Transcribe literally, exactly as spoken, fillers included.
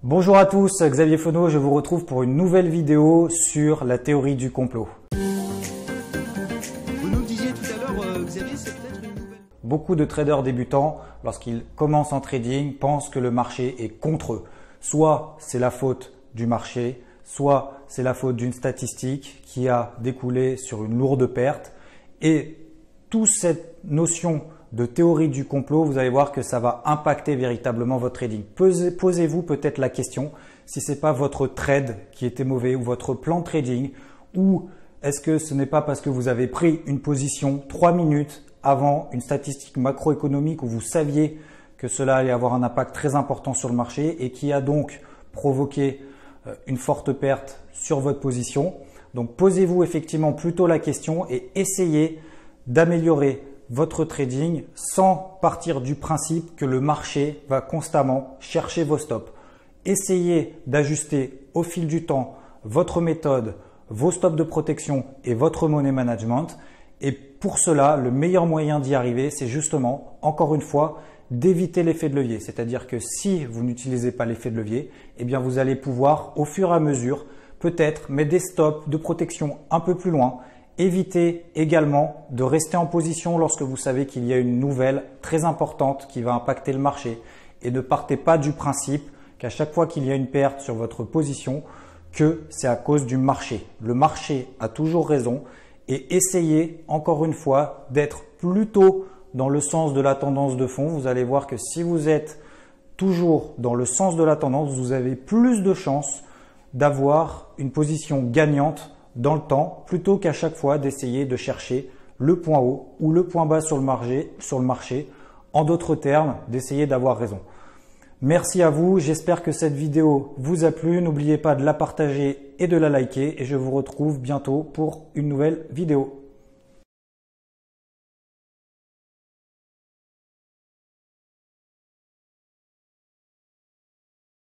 Bonjour à tous, Xavier Fono, je vous retrouve pour une nouvelle vidéo sur la théorie du complot. Vous nous le disiez tout à l'heure, euh, Xavier, c'est peut-être une nouvelle... Beaucoup de traders débutants, lorsqu'ils commencent en trading, pensent que le marché est contre eux. Soit c'est la faute du marché, soit c'est la faute d'une statistique qui a découlé sur une lourde perte. Et toute cette notion de théorie du complot, vous allez voir que ça va impacter véritablement votre trading. Posez-vous peut-être la question si ce n'est pas votre trade qui était mauvais ou votre plan de trading, ou est-ce que ce n'est pas parce que vous avez pris une position trois minutes avant une statistique macroéconomique où vous saviez que cela allait avoir un impact très important sur le marché et qui a donc provoqué une forte perte sur votre position. Donc posez-vous effectivement plutôt la question et essayez d'améliorer votre trading sans partir du principe que le marché va constamment chercher vos stops. Essayez d'ajuster au fil du temps votre méthode, vos stops de protection et votre money management. Et pour cela, le meilleur moyen d'y arriver, c'est justement, encore une fois, d'éviter l'effet de levier. C'est-à-dire que si vous n'utilisez pas l'effet de levier, eh bien vous allez pouvoir au fur et à mesure peut-être mettre des stops de protection un peu plus loin. Évitez également de rester en position lorsque vous savez qu'il y a une nouvelle très importante qui va impacter le marché et ne partez pas du principe qu'à chaque fois qu'il y a une perte sur votre position, que c'est à cause du marché. Le marché a toujours raison et essayez encore une fois d'être plutôt dans le sens de la tendance de fond. Vous allez voir que si vous êtes toujours dans le sens de la tendance, vous avez plus de chances d'avoir une position gagnante dans le temps, plutôt qu'à chaque fois d'essayer de chercher le point haut ou le point bas sur le marché. Sur le marché. En d'autres termes, d'essayer d'avoir raison. Merci à vous, j'espère que cette vidéo vous a plu. N'oubliez pas de la partager et de la liker et je vous retrouve bientôt pour une nouvelle vidéo.